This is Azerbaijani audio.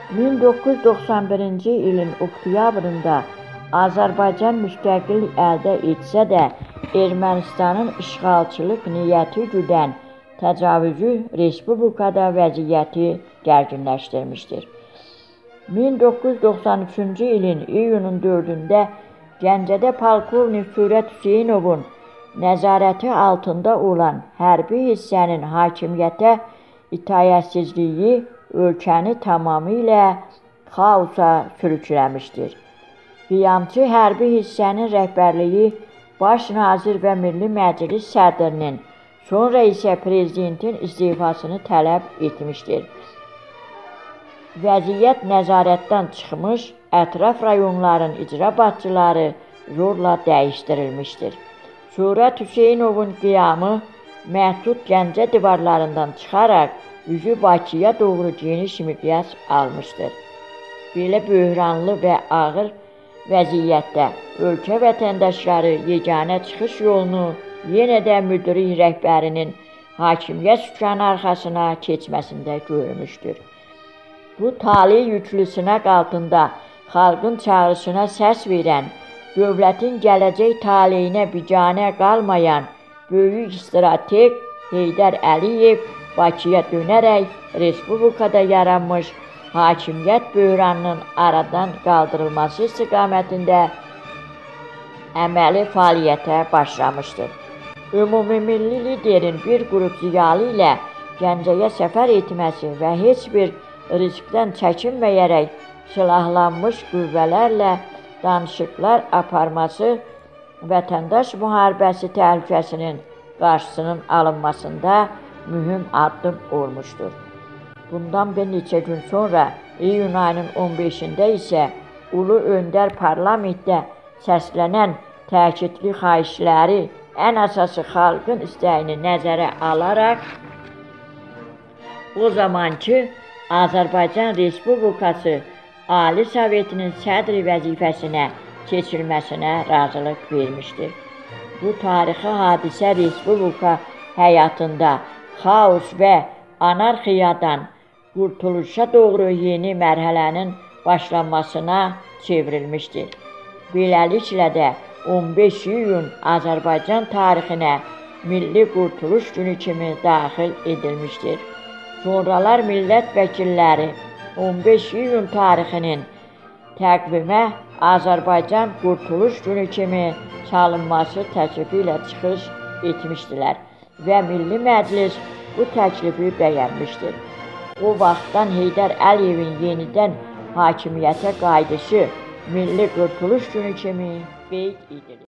1991-ci ilin oktyabrında Azərbaycan müstəqillik əldə etsə də, Ermənistanın işğalçılıq niyyəti güdən təcavüzü respublikada vəziyyəti gərginləşdirmişdir. 1993-cü ilin iyunun 4-də Gəncədə polkovnik Sürət Hüseynovun nəzarəti altında olan hərbi hissənin hakimiyyətə itaətsizliyi ölkəni tamamilə xaosa sürükləmişdir. Qiyamçı hərbi hissənin rəhbərliyi Baş nazir və Milli Məclis sədrinin, sonra isə prezidentin istifasını tələb etmişdir. Vəziyyət nəzarətdən çıxmış, ətraf rayonların icra başçıları zorla dəyişdirilmişdir. Sürət Hüseynovun qiyamı məhdud Gəncə divarlarından çıxaraq üzü Bakıya doğru geniş miqyas almışdır. Belə böhranlı və ağır vəziyyətdə ölkə vətəndaşları yeganə çıxış yolunu yenə də müdrik rəhbərinin hakimiyyət sükanı arxasına keçməsində görmüşdür. Bu talih yüklü sınaq altında xalqın çağrısına səs verən, dövlətin gələcək taleyinə biganə qalmayan böyük strateg Heydər Əliyev Bakıya dönərək respublikada yaranmış hakimiyyət böhranının aradan qaldırılması istiqamətində əməli fəaliyyətə başlamışdır. Ümumimilli liderin bir qrup ziyalı ilə Gəncəyə səfər etməsi və heç bir riskdən çəkinməyərək silahlanmış qüvvələrlə danışıqlar aparması vətəndaş müharibəsi təhlükəsinin qarşısının alınmasında mühüm addım olmuşdur. Bundan bir neçə gün sonra iyun ayının 15-də isə Ulu Öndər parlamentdə səslənən təkidli xahişləri ən əsası xalqın istəyini nəzərə alaraq o zamanki Azərbaycan Respublikası Ali Sovetinin sədri vəzifəsinə keçirilməsinə razılıq vermişdir. Bu tarixi hadisə Respublika həyatında xaos və anarxiyadan qurtuluşa doğru yeni mərhələnin başlanmasına çevrilmişdir. Beləliklə də 15 iyun Azərbaycan tarixinə Milli Qurtuluş Günü kimi daxil edilmişdir. Sonralar millət vəkilləri 15 iyun tarixinin təqvimə Azərbaycan Qurtuluş Günü kimi çalınması təklifi ilə çıxış etmişdilər və Milli Məclis bu təklifi bəyənmişdir. O vaxtdan Heydər Əliyevin yenidən hakimiyyətə qayıdışı Milli Qurtuluş Günü kimi qeyd edilir.